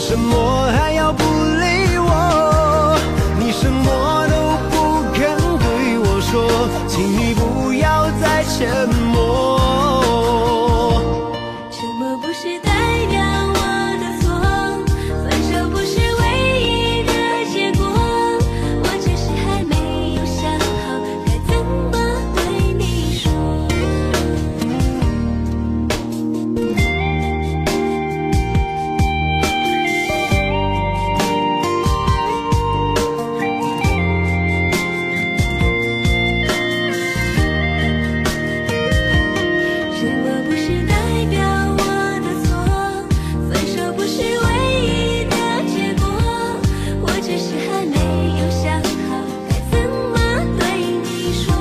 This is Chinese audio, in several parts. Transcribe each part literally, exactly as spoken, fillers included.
什么还要不理我？你什么都不肯对我说，请你不要再沉默。 沉默不是代表我的错，分手不是唯一的结果，我只是还没有想好该怎么对你说。沉默不是代表我的错，分手不是唯一的结果，我只是还没有想好该怎么对你说。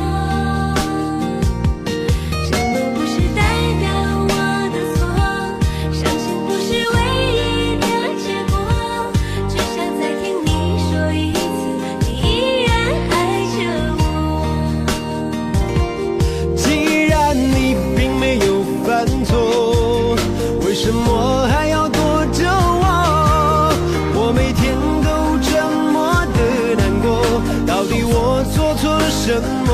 沉默不是代表我的错，伤心不是唯一的结果，只想再听你说一次，你依然爱着我。 既然你并没有犯错，为什么还要躲着我？我每天都这么的难过，到底我做错了什么？